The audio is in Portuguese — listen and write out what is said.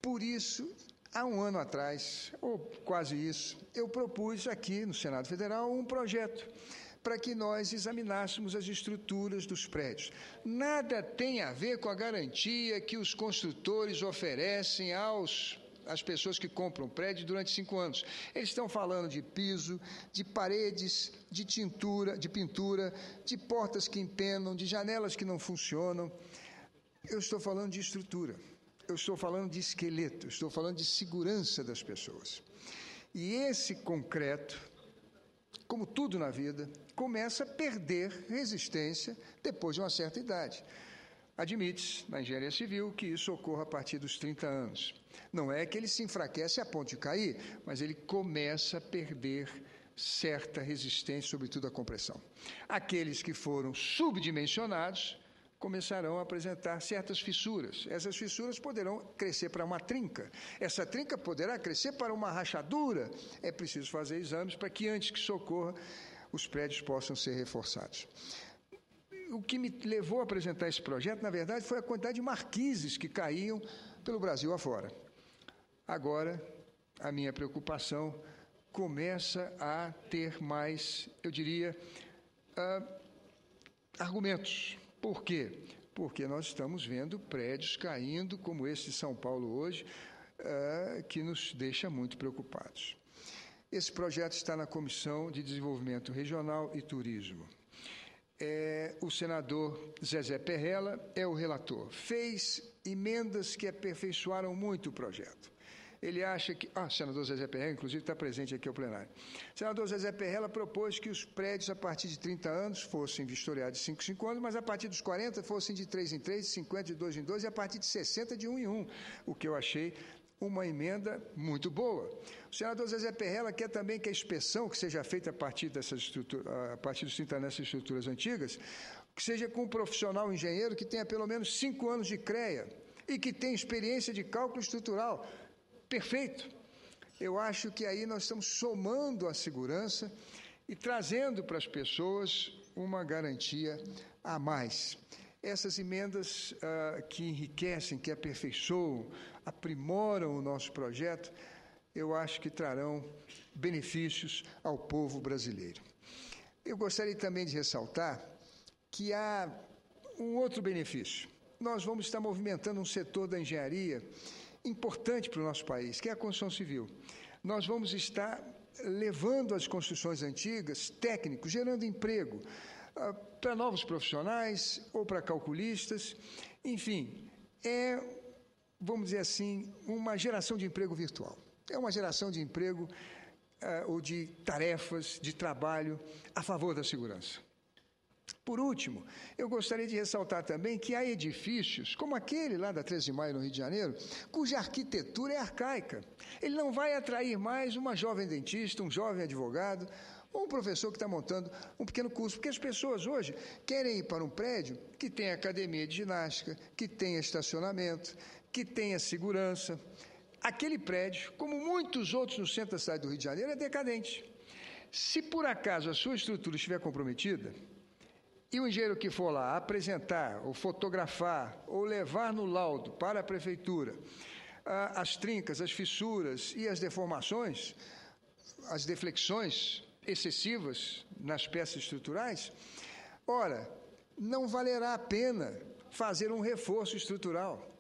Por isso, há um ano atrás, ou quase isso, eu propus aqui no Senado Federal um projeto para que nós examinássemos as estruturas dos prédios. Nada tem a ver com a garantia que os construtores oferecem às pessoas que compram prédio durante 5 anos. Eles estão falando de piso, de paredes, de pintura, de portas que empenam, de janelas que não funcionam. Eu estou falando de estrutura, eu estou falando de esqueleto, eu estou falando de segurança das pessoas. E esse concreto, como tudo na vida, começa a perder resistência depois de uma certa idade. Admite-se, na engenharia civil, que isso ocorra a partir dos 30 anos. Não é que ele se enfraquece a ponto de cair, mas ele começa a perder certa resistência, sobretudo à compressão. Aqueles que foram subdimensionados começarão a apresentar certas fissuras. Essas fissuras poderão crescer para uma trinca. Essa trinca poderá crescer para uma rachadura. É preciso fazer exames para que, antes que isso ocorra, os prédios possam ser reforçados. O que me levou a apresentar esse projeto, na verdade, foi a quantidade de marquises que caíam pelo Brasil afora. Agora, a minha preocupação começa a ter mais, eu diria, argumentos. Por quê? Porque nós estamos vendo prédios caindo, como esse de São Paulo hoje, que nos deixa muito preocupados. Esse projeto está na Comissão de Desenvolvimento Regional e Turismo. O senador Zezé Perrella é o relator. Fez emendas que aperfeiçoaram muito o projeto. Ele acha que... o senador Zezé Perrella, inclusive, está presente aqui ao plenário. O senador Zezé Perrella propôs que os prédios, a partir de 30 anos, fossem vistoriados de 5 em 5 anos, mas a partir dos 40 fossem de 3 em 3, de 50 de 2 em 2, e a partir de 60 de 1 em 1, o que eu achei uma emenda muito boa. O senador Zezé Perrella quer também que a inspeção que seja feita a partir dessas estruturas, a partir dos 30 nessas estruturas antigas, que seja com um profissional engenheiro que tenha pelo menos 5 anos de CREA e que tenha experiência de cálculo estrutural. Perfeito. Eu acho que aí nós estamos somando a segurança e trazendo para as pessoas uma garantia a mais. Essas emendas que enriquecem, que aperfeiçoam, aprimoram o nosso projeto, eu acho que trarão benefícios ao povo brasileiro. Eu gostaria também de ressaltar que há um outro benefício. Nós vamos estar movimentando um setor da engenharia importante para o nosso país, que é a construção civil. Nós vamos estar levando as construções antigas, técnicos, gerando emprego para novos profissionais ou para calculistas. Enfim, vamos dizer assim, uma geração de emprego virtual. É uma geração de emprego ou de tarefas, de trabalho a favor da segurança. Por último, eu gostaria de ressaltar também que há edifícios, como aquele lá da 13 de Maio, no Rio de Janeiro, cuja arquitetura é arcaica. Ele não vai atrair mais uma jovem dentista, um jovem advogado, ou um professor que está montando um pequeno curso, porque as pessoas hoje querem ir para um prédio que tenha academia de ginástica, que tenha estacionamento, que tenha segurança. Aquele prédio, como muitos outros no centro da cidade do Rio de Janeiro, é decadente. Se por acaso a sua estrutura estiver comprometida, e o engenheiro que for lá apresentar, ou fotografar, ou levar no laudo para a prefeitura as trincas, as fissuras e as deformações, as deflexões excessivas nas peças estruturais, ora, não valerá a pena fazer um reforço estrutural.